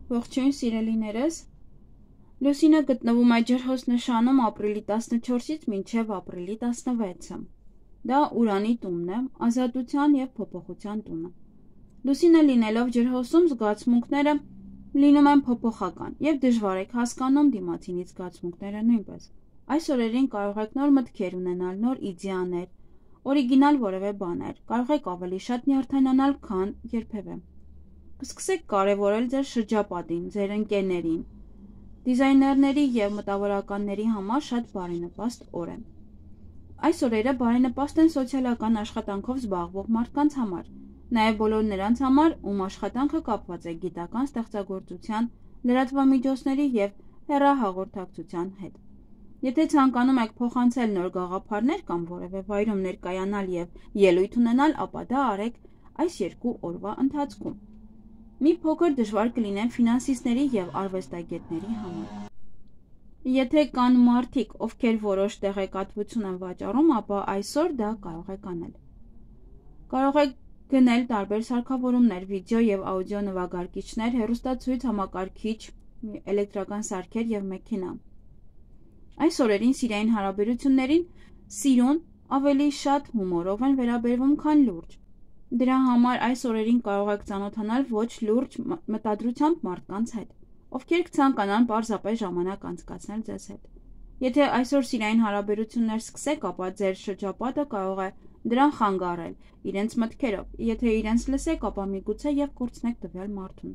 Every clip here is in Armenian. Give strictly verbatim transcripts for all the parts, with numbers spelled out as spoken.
Ողջույն սիրելիներս, Լուսինը գտնվում է ջրհոս նշանում ապրիլի տասնչորսից մինչև ապրիլի տասնվեցը։ Դա Ուրանի տունն է, ազատության և փոփոխության տունը։ Լուսինը լինելով ջրհոսում զգացմունքները լինում են փոփոխական և դժվար եք հասկանում դիմացինի զգացմունքները նույնպես։ Այս օրերին կարող եք նոր մտքեր ունենալ, նոր իդեաներ, օրիգինալ որևէ բաներ, կարող եք ավելի շատ նյարդայնանալ, քան երբևէ։ Կսկսեք կարևորել ձեր շրջապատին, ձեր ընկերներին, դիզայներների և մտավորականների համար շատ բարենպաստ օր է։ Այս օրերը բարենպաստ են սոցիալական աշխատանքով զբաղվող մարդկանց համար, նաև բոլոր նրանց համար, ում աշխատանքը կապված է գիտական ստեղծագործության, լրատվամիջոցների և հեռահաղորդակցության հետ։ Եթե ցանկանում եք փոխանցել նոր գաղափարներ կամ որևէ վայրում ներկայանալ և ելույթ ունենալ, ապա դա արեք այս երկու օրվա ընթացքում։ Մի փոքր դժվար կլինեն ֆինանսիստների և արվեստագետների համար։ Եթե կան մարդիկ, ովքեր որոշ տեղեկատվություն են վաճառում, ապա այսօր դա կարող եք անել։ Կարող եք գնել տարբեր սարքավորումներ, վիդեո և աուդիո նվագարկիչներ, հեռուստացույց, համակարգիչ, էլեկտրական սարքեր և մեքենա։ Այս օրերին սիրային հարաբերություններին սիրուն ավելի շատ հումորով են վերաբերվում, քան լուրջ։ Դրա համար այս օրերին կարող եք ծանոթանալ ոչ լուրջ մտադրությամբ մարդկանց հետ, ովքեր կցանկանան պարզապես ժամանակ անցկացնել ձեզ հետ։ Եթե այսօր սիրային հարաբերություններ սկսեք, ապա ձեր շրջապատը կարող է դրան խանգարել իրենց մտքերով։ Եթե իրենց լսեք, ապա միգուցե և կորցնեք տվյալ մարդուն։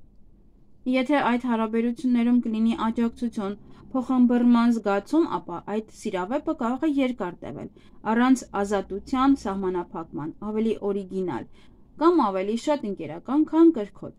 Եթե այդ հարաբերություններում կլինի աջակցություն, փոխըմբռնման զգացում, ապա այդ սիրավեպը կարող է երկար տևել, առանց ազատության սահմանափակման, ավելի օրիգինալ կամ ավելի շատ ընկերական, քան կրքոտ։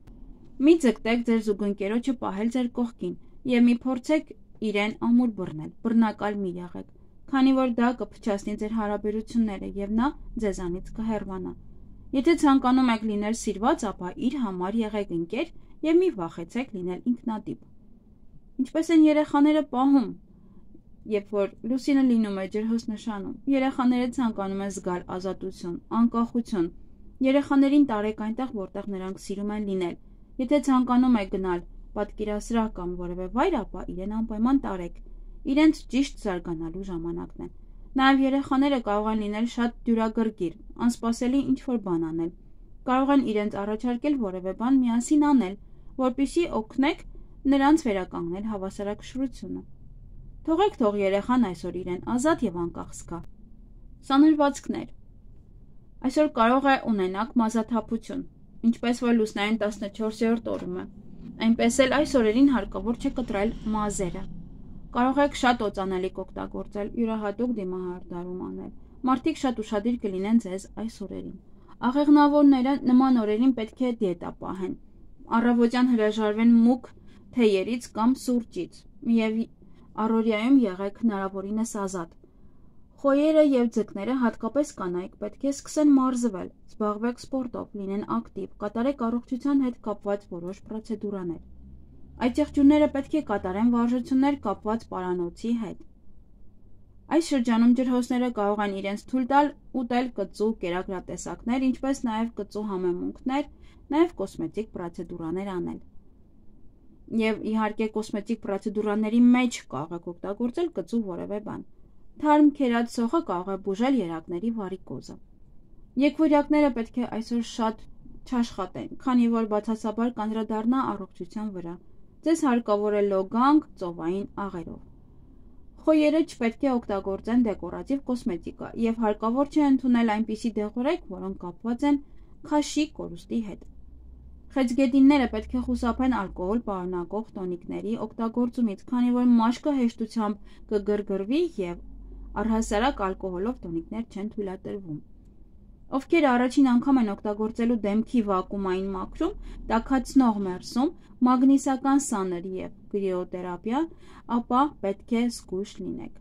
Մի ձգտեք ձեր զուգընկերոջը պահել ձեր կողքին և մի փորձեք իրեն ամուր բռնել, բռնակալ մի եղեք, քանի որ դա կփչացնի ձեր հարաբերությունները և նա ձեզանից կհեռվանա։ Եթե ցանկանում եք լինել սիրված, ապա իր համար եղեք ընկեր և մի վախեցեք լինել ինքնատիպ։ Ինչպես են երեխաները պահում, երբ որ լուսինը լինում է ջրհոս նշանում, երեխաները ցանկանում են զգալ ազատություն, անկախություն։ Երեխաներին տարեք այնտեղ, որտեղ նրանք սիրում են լինել։ Եթե ցանկանում եք գնալ պատկերասրահ կամ որևէ վայր, ապա իրեն անպայման տարեք։ Իրենց ճիշտ զարգանալու ժամանակն է։ Նաև երեխաները կարող են լինել շատ դյուրագրգիռ, անսպասելի ինչ-որ բան անել։ Կարող են իրենց առաջարկել որևէ բան միասին անել, որպեսզի օգնեք նրանց վերականգնել հավասարակշռությունը։ Թողեք թող երեխան այսօր իրեն ազատ և անկախ զգա։ Սանրվածքներ։ Այսօր կարող է ունենաք մազաթափություն, ինչպես որ լուսնային տասնչորսերորդ օրում է, այնպես էլ այս օրերին հարկավոր չէ կտրել մազերը։ Կարող եք շատ օծանելիք օգտագործել, յուրահատուկ դիմահարդարում անել։ Մարդիկ շատ ուշադիր կլինեն ձեզ այս օրերին։ Աղեղնավորները նման օրերին պետք է դիետա պահեն, առավոտյան հրաժարվեն մուգ թեյերից կամ սուրճից և առօրյայում եղեք հնարավորինս ազատ։ Խոյերը և ձկները, հատկապես կանայք, պետք է սկսեն մարզվել, զբաղվեք սպորտով, լինեն ակտիվ, կատարեք առողջության հետ կապված որոշ պրոցեդուրաներ։ Այդ եղջյուրները պետք է կատարեն վարժություններ կապված պարանոցի հետ։ Այս շրջանում ջրհոսները կարող են իրենց թույլ տալ ուտել կծու կերակրատեսակներ, ինչպես նաև կծու համեմունքներ, նաև կոսմետիկ պրոցեդուրաներ անել։ Եվ իհարկե կոսմետիկ պրոցեդուրաների մեջ կարող եք օգտագործել կծու որևէ բան։ Թարմ քերած սոխը կարող է բուժել երակների վարիկոզը։ Եկվորյակները պետք է այսօր շատ չաշխատեն, քանի որ բացասաբար կանդրադառնա առողջության վրա։ Ձեզ հարկավոր է լոգանք ծովային աղերով։ Խոյերը չպետք է օգտագործեն դեկորատիվ կոսմետիկա և հարկավոր չէ ընդունել այնպիսի դեղորայք, որոնք կապված են քաշի կորուստի հետ։ Խեցգետինները պետք է խուսափեն ալկոհոլ պարունակող տոնիկների օգտագործումից, քանի որ մաշկը հեշտությամբ կգրգռվի և առհասարակ ալկոհոլով տոնիկներ չեն թույլատրվում։ Ովքեր առաջին անգամ են օգտագործելու դեմքի վակուումային մաքրում, տաքացնող մերսում, մագնիսական սանր և կրիոտերապիա, ապա պետք է զգույշ լինեք։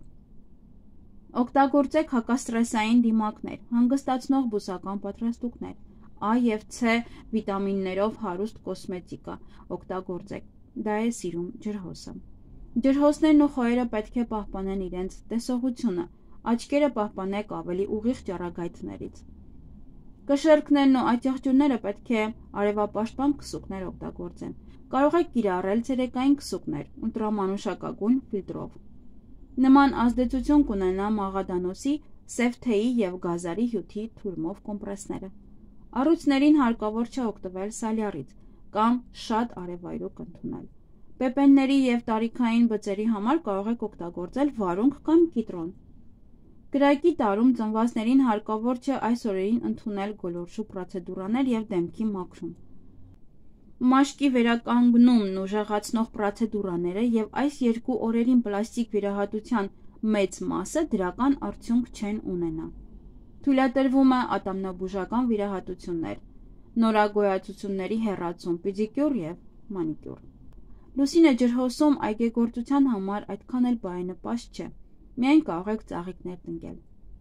Օգտագործեք հակաստրեսային դիմակներ, հանգստացնող բուսական պատրաստուկներ, A և C վիտամիններով հարուստ կոսմետիկա օգտագործեք։ Դա է սիրում ջրհոսը։ Ջրհոսներն ու խոյերը պետք է պահպանեն իրենց տեսողությունը, աչքերը պահպանեք ավելի ուղիղ ճառագայթներից։ Կշեռքներն ու այդ եղջյուրները պետք է արևապաշտպան քսուկներ օգտագործեն։ Կարող եք կիրառել ցերեկային քսուկներ ուլտրամանուշակագույն ֆիլտրով։ Նման ազդեցություն կունենա մաղադանոսի, սև թեյի և գազարի հյութի թուրմով կոմպրեսները։ Առույցներին հարկավոր չէ օգտվել սալյարից կամ շատ արևայրուք ընդունել։ Պեպենների և տարիքային բծերի համար կարող եք օգտագործել վարունգ կամ կիտրոն։ Կրակի տարում ծնվածներին հարկավոր չէ այս օրերին ընդունել գոլորշու պրոցեդուրաներ և դեմքի մաքրում։ Մաշկի վերականգնումն ուժեղացնող պրոցեդուրաները և այս երկու օրերին պլաստիկ վիրահատության մեծ մասը դրական արդյունք չեն ունենա։ Թույլատրվում է ատամնաբուժական վիրահատություններ, նորագոյացությունների հեռացում, պեդիկյուր և մանիկյուր։ Լուսինը ջրհոսում այգեգործության համար այդքան էլ բարենպաստ չէ, միայն կարող եք ծաղիկներ տնկել։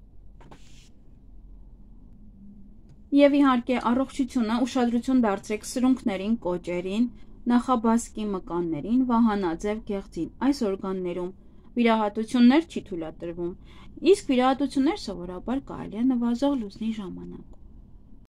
Եվ իհարկե առողջությունը ուշադրություն դարձրեք սրունքներին, կոճերին, նախաբասկի մկաններին, վահանաձև գեղձին։ Այս օրգաններում վիրահատություններ չի թույլատրվում, իսկ վիրահատություններ սովորաբար կարելի է նվազող լուսնի ժամանակ։